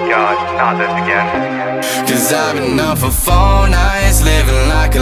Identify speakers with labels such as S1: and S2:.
S1: God, not this again.
S2: Cause I've been up for 4 nights, living like a